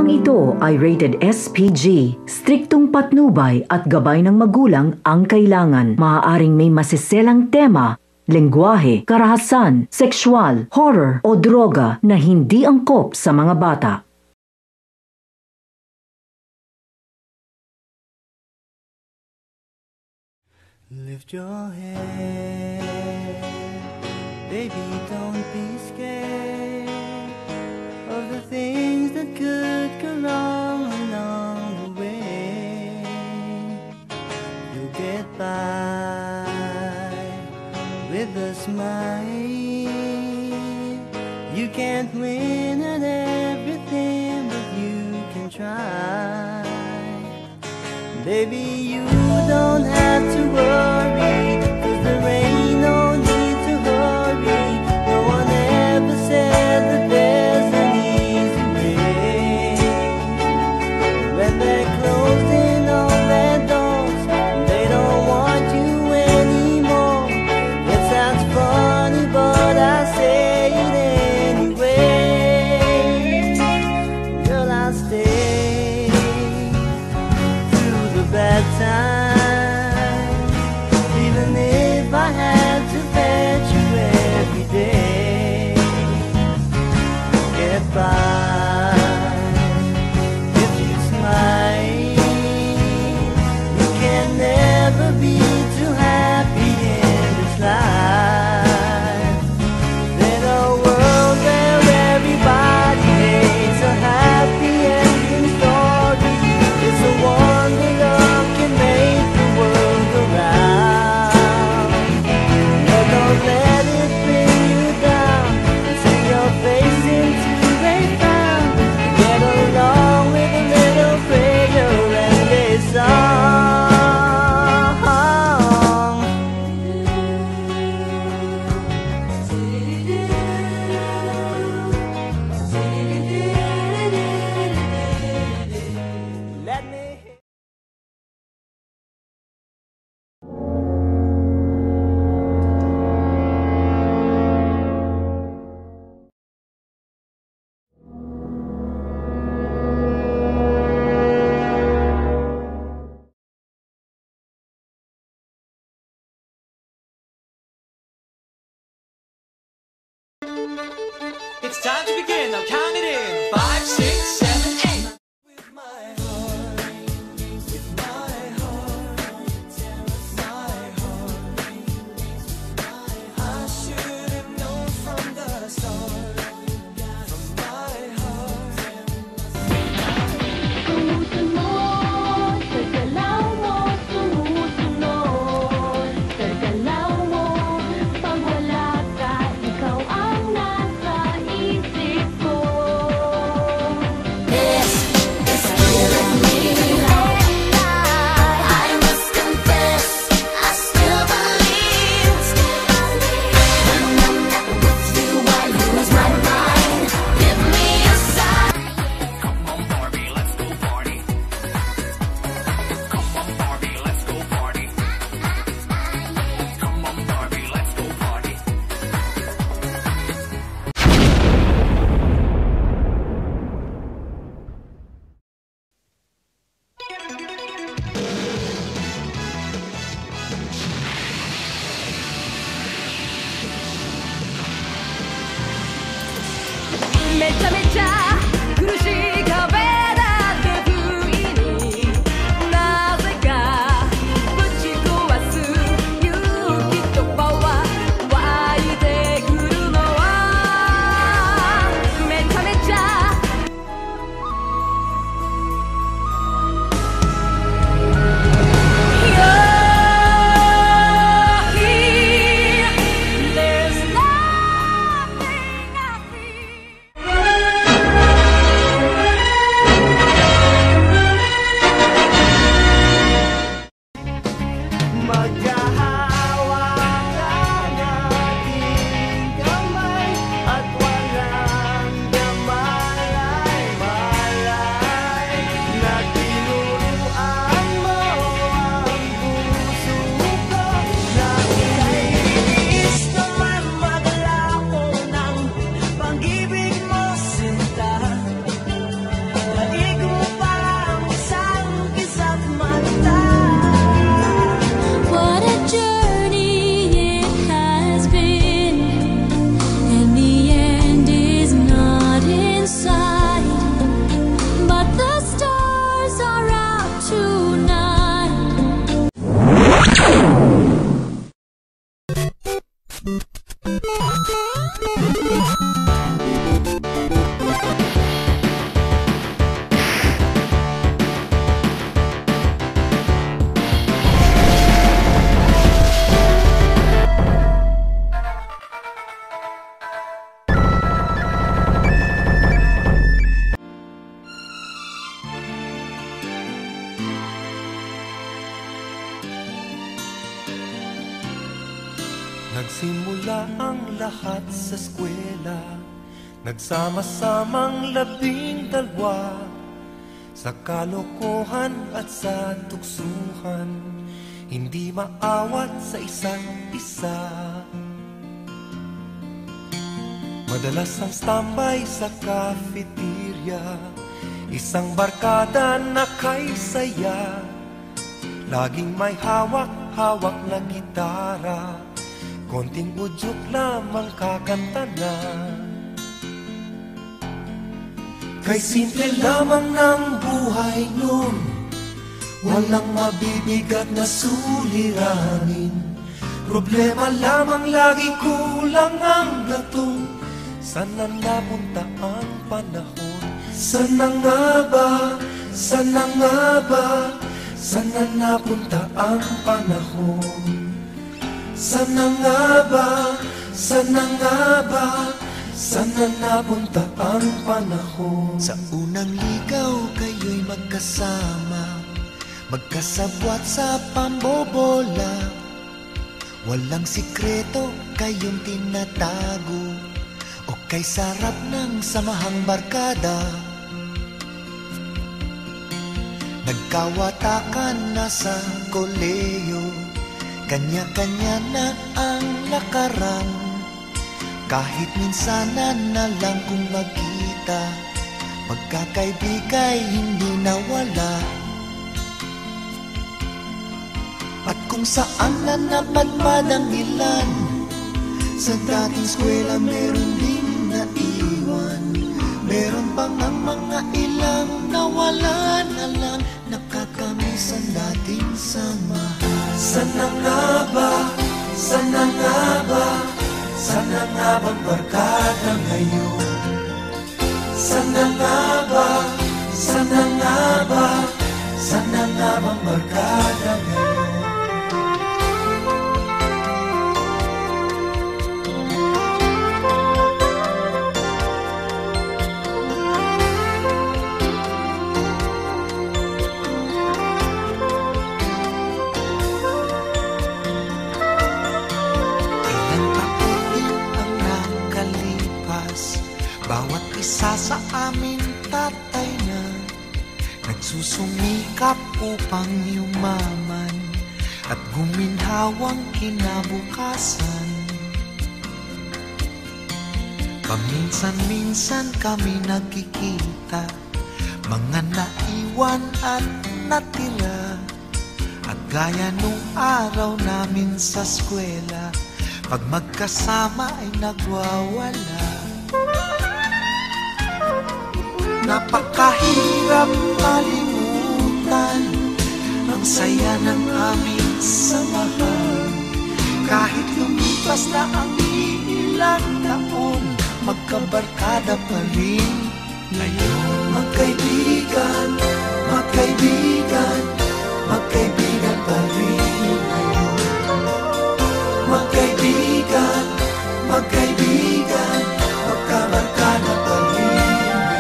Programang ito ay rated SPG. Striktong patnubay at gabay ng magulang ang kailangan. Maaaring may masiselang tema, lengguwahe, karahasan, sexual, horror o droga na hindi angkop sa mga bata. Lift your head, baby, don't be scared of the things that could go wrong along the way. You'll get by with a smile. You can't win at everything, but you can try. Baby, you don't have to worry, 'cause there ain't no need to hurry. No one ever said that there's an easy way. When they're closing all their doors, they don't want you anymore. It sounds funny, but I say it anyway. Girl, I'll stay through the bad times, even if I had to fetch you every day. Get by if you smile. You can never be too happy in this life. In a world where everybody hates a happy ending story, it's a wonder love can make the world go round. But don't let it bring you down. See your face into a frown. Get along with a little prayer and a song. Let me hear. It's time to begin. Now count it in. 5, 6, 7, 8. With my heart, with my heart, my heart. I should have known from the start. From my heart. Sumusunod sa galaw mo, sumusunod sa galaw mo. Pag wala ka, ikaw ang nasa isip ko. There's nothing I feel. Nagsimula ang lahat sa eskwela, nagsama-samang 12 sa kalokohan at sa tuksuhan, hindi maawat sa isa't isa. Madalas ang standby sa cafeteria, isang barkada na kay saya, laging may hawak-hawak na gitara, konting udyok lamang kakanta na. Kay simple lamang ng buhay nun, walang mabibigat na suliranin, problema lamang lagi kulang ang gatong. Sana napunta ang panahon, sana nga ba, sana nga ba, sana napunta ang panahon. Sana nga ba, sana nga ba, sana napunta ang panahon. Sa unang ligaw kayo'y magkasama, magkasabwat sa pambobola, walang sikreto kayong tinatago, o kay sarap ng samahang barkada. Nagkawatakan na sa koleyo, kanya-kanya na ang nakarang, kahit minsanan na lang kung magkita, magkakaibigay hindi nawala. At kung saan na napadpad ang ilan, sa dating eskwela meron ding naiwan, meron pang ang mga ilang nawala na lang, nakakamiss ang dating samahan. Sana nga ba, sana nga ba, sana nga bang barkada ngayon? Sana nga ba, sana nga ba, sana nga bang barkada ngayon? Bawat isa sa amin tatay na nagsusumikap upang yumaman at guminhawang kinabukasan. Paminsan-minsan kami nagkikita, mga naiwan at natira, at gaya nung araw namin sa eskwela, pag magkasama ay nagwawala. Napakahirap malimutan ang saya ng aming samahan, kahit lumipas na ang ilang taon, magkabarkada pa rin ngayon. Magkaibigan, magkaibigan, magkaibigan pa rin ngayon. Magkaibigan, magkaibigan, magkabarkada pa rin.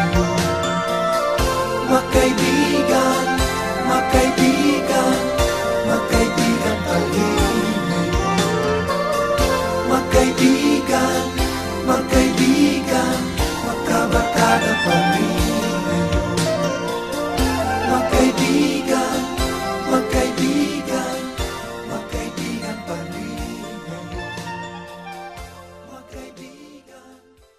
Magkaibigan, magkaibigan, magkaibigan pa rin ngayon. Magkaibigan, magkaibigan, magkabarkada pa rin ngayon. Magkaibigan, magkaibigan, magkaibigan pa rin ngayon. Magkaibigan.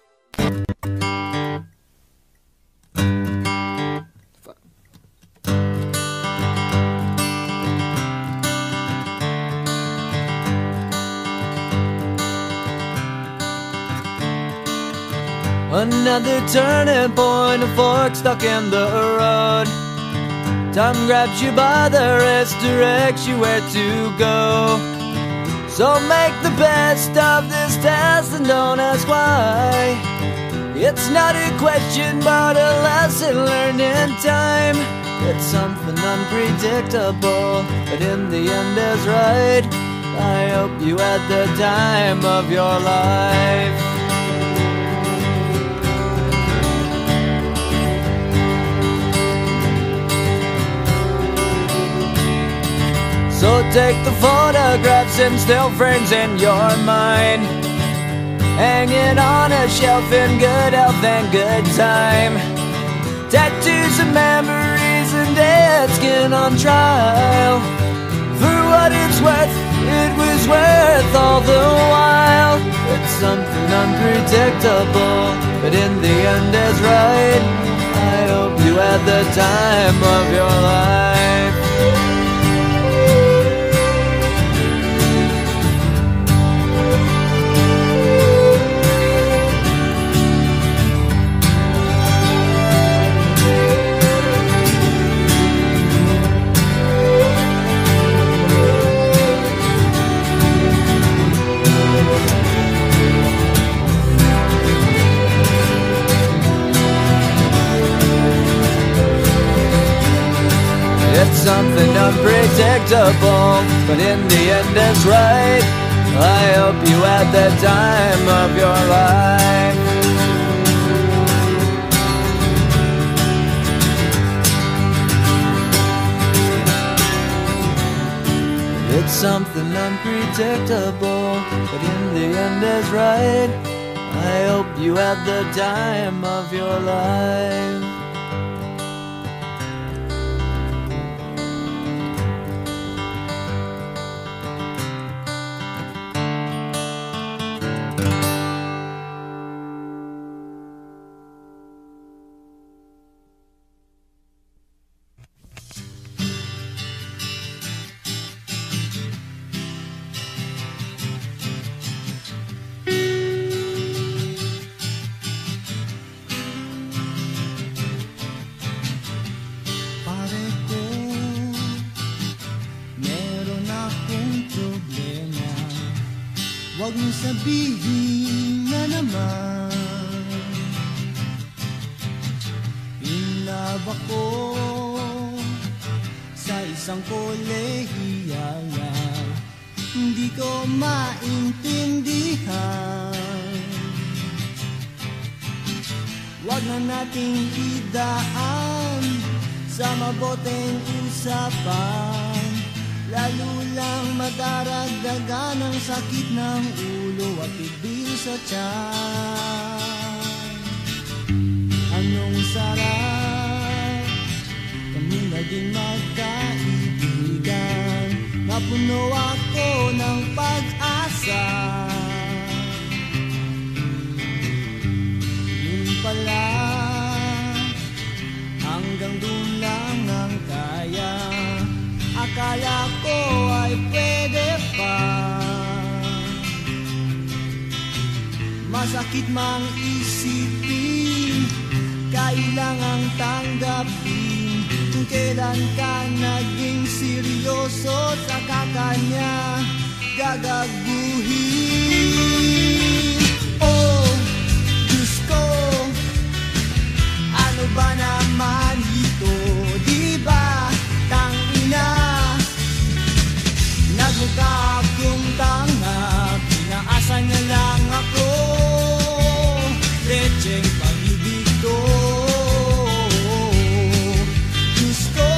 Another turning point, a fork stuck in the road. Time grabs you by the wrist, directs you where to go. So make the best of this test and don't ask why. It's not a question but a lesson learned in time. It's something unpredictable, but in the end is right. I hope you had the time of your life. So take the photographs and still frames in your mind, hanging on a shelf in good health and good time. Tattoos and memories and dead skin on trial. For what it's worth, it was worth all the while. It's something unpredictable, but in the end is right. I hope you had the time of your life. It's something unpredictable, but in the end it's right. I hope you had the time of your life. It's something unpredictable, but in the end it's right. I hope you had the time of your life. Huwag mo sabihin na naman in love ako sa isang kolehiya. Hindi ko maintindihan. Huwag na nating idaan sa maboteng usapan, lalo lang madaragdagan ang sakit ng ulo at ibil sa tiyan. Anong sarap kami naging magkaibigan, napuno ako ng pag-asa. Yun pala, hanggang doon lang ang kaya. Akala ko ay pwede pa. Masakit mang isipin, kailangang tanggapin kung kailan ka naging seryoso, saka kanya gagaguhin. Oh, Diyos ko, ano ba naman ito? Diba, tangina, nagmukha akong tanga, pinaasa niya lang ako, lecheng pag-ibig ko. Diyos ko,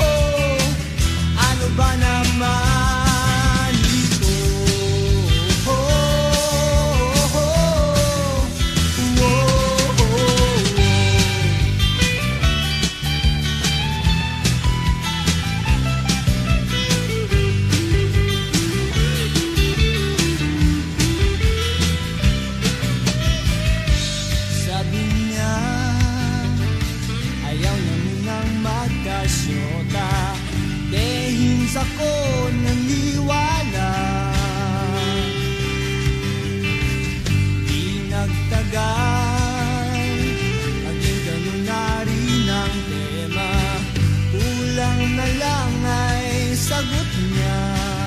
ano ba naman ito? Sabi niya, ayaw namin ang magkasyota, dehins ako naniwala. Di nagtagal, naging ganun na rin ang tema, kulang na lang ay sagot niya.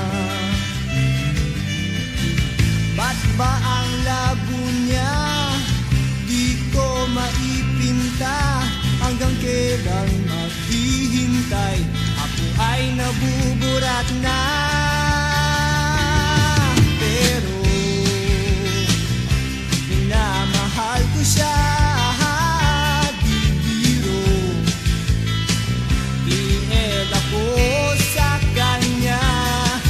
Ba't ba ang labo niya? Di ko maipinta, hanggang kailan maghihintay, ako ay nabuburat na. Pero minamahal ko siya, di biro. Iel ako sa kanya,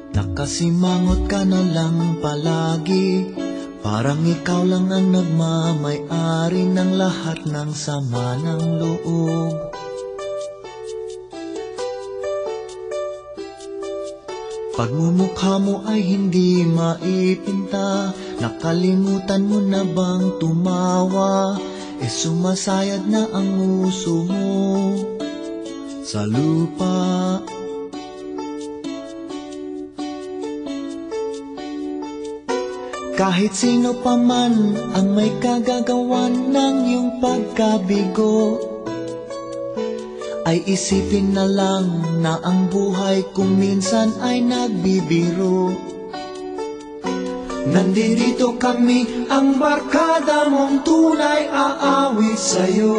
Nakasimangot ka na lang palagi, parang ikaw lang ang nagmamay-ari ng lahat ng sama ng loob. Pagmumukha mo ay hindi maipinta, nakalimutan mo na bang tumawa? Sumasayad na ang uso mo sa lupa. Kahit sino pa man ang may kagagawan ng iyong pagkabigo, ay isipin na lang na ang buhay kung minsan ay nagbibiro. Nandito kami, ang barkada mong tunay aawit sa'yo.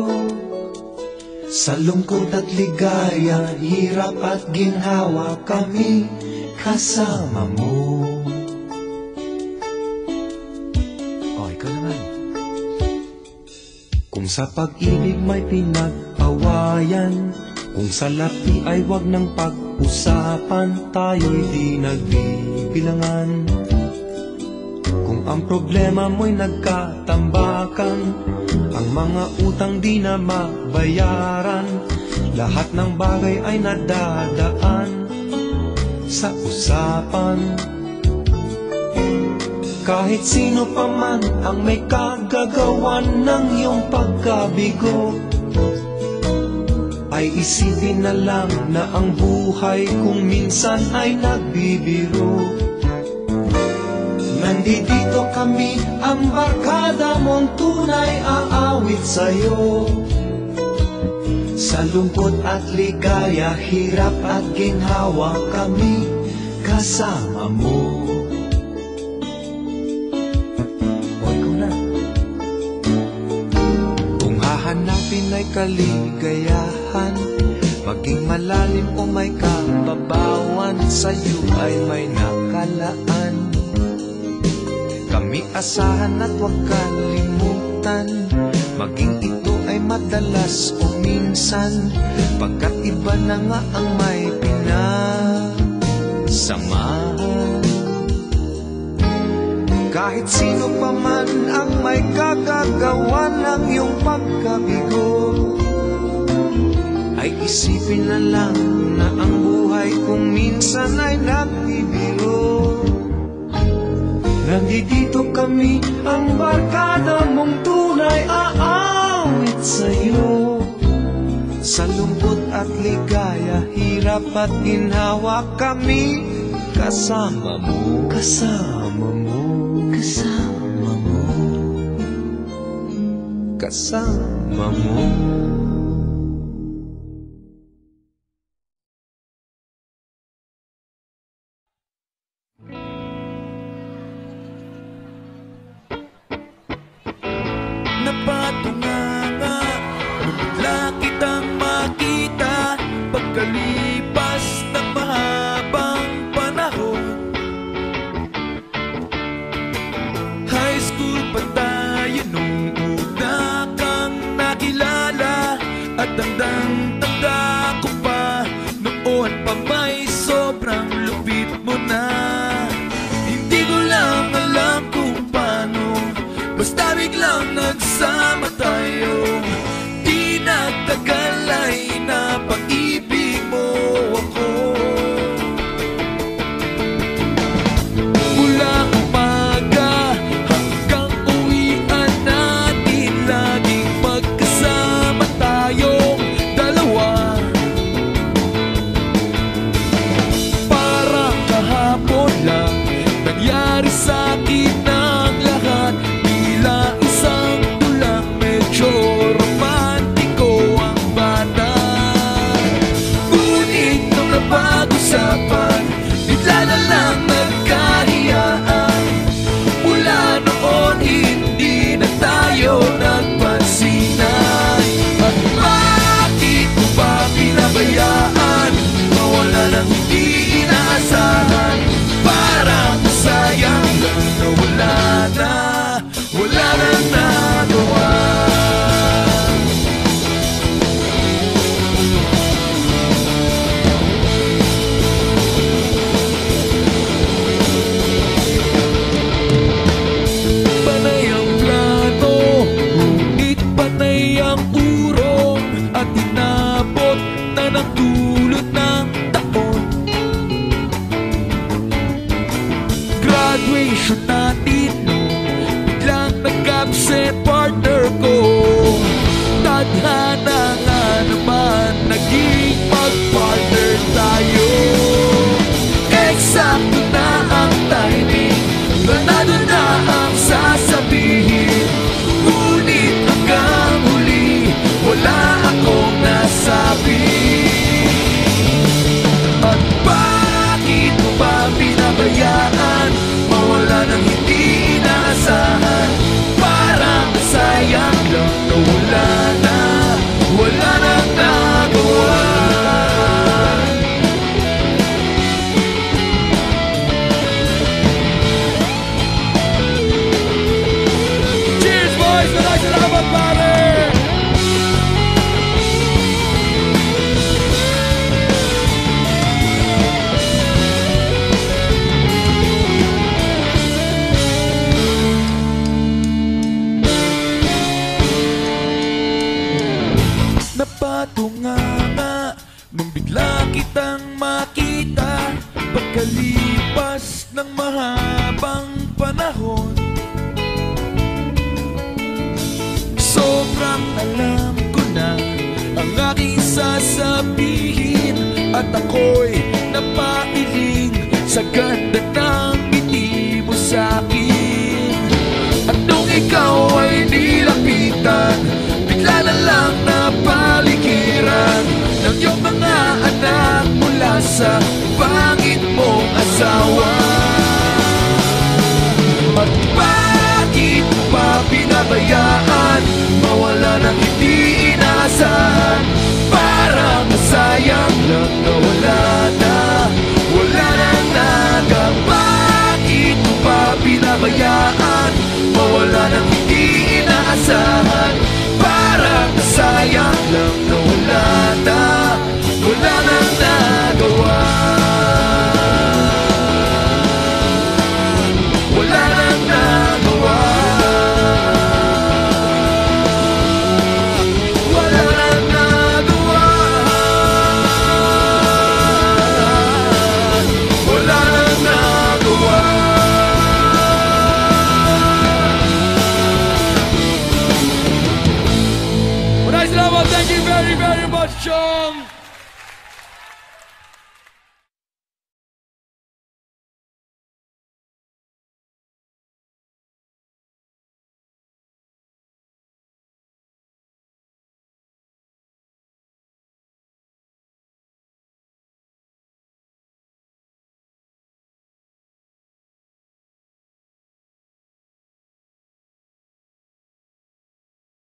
Sa lungkot at ligaya, hirap at ginhawa, kami kasama mo. O, ikaw naman. Kung sa pag-ibig may pinag-awayan, kung sa lapi ay wag ng pag-usapan, tayo'y di nagbibilangan. Kung ang problema mo'y nagkatambakan, ang mga utang di na mabayaran, lahat ng bagay ay nadadaan sa usapan. Kahit sino pa man ang may kagagawan ng iyong pagkabigo, ay isipin na lang na ang buhay kung minsan ay nagbibiro. Nandito kami, ang barkada mong tunay aawit sa'yo. Sa lungkot at ligaya, hirap at ginhawa, kami kasama mo. O, ikaw na. Kung hahanapin ay kaligayahan, maging malalim o may kababawan, sa'yo ay may nakalaan. Kami asahan at huwag kalimutan, maging ito ay madalas o minsan, pagkat iba na nga ang may pinasamahan. Kahit sino pa man ang may kagagawa ng iyong pagkabigo, ay isipin na lang na ang buhay kung minsan ay nagbibiro. Nandito kami, ang barkada mong tunay aawit sa'yo. Sa lungkot at ligaya, hirap at ginhawa, kami kasama mo. Kasama mo. Kasama mo. Kasama mo. Napatunganga, bigla kitang makita, pagkalipas ng mahabang panahon. High school pa tayo nung una kang nakilala, at tandang-tanda ko pa, noon pa may sobrang lupit mo na. Hindi ko lang alam kung paano, basta biglang nagsama tayo. Di nagtagal ay napag-ibig mo ako. Mula umaga hanggang uwian natin, laging magkasama tayong dalawa. Parang kahapon lang nangyari sa'kin ang lahat, tila isang tulang medyo romantiko ang bata. Ngunit nung napag-usapan, bigla na lang nagkahiyaan. Mula noon hindi na tayo nagpansinan. At bakit mo ba pinabayaan, mawala nang hindi inaasahan? Parang sayang lang na wala nang nagawa. sakto na ang timing, ganado na ang sasabihin. Ngunit hanggang huli, wala akong nasabi. At bakit mo ba pinabayaan mawala ng hindi inaasahan? Parang sayang lang na wala nang nagawa. Cheers boys, maraming salamat pare! Napatunganga nung bigla kitang makita, pagkalipas ng mahabang panahon. Sobrang alam ko na ang aking sasabihin, at ako'y napailing sa ganda ng ngiti mo sa'kin. At nung ikaw ay nilapitan, bigla na lang napaligiran ng iyong mga anak mula sa pangit mong asawa. At bakit pa pinabayaan mawala ng hindi inaasahan? Parang sayang lang na wala nang bakit pa pinabayaan mawala ng hindi inaasahan? Parang sayang lang na wala nang nagawa. Wala nang nagawa. Wala nang nagawa. Wala nang nagawa. Maraming salamat. Thank you very, very much, Chong.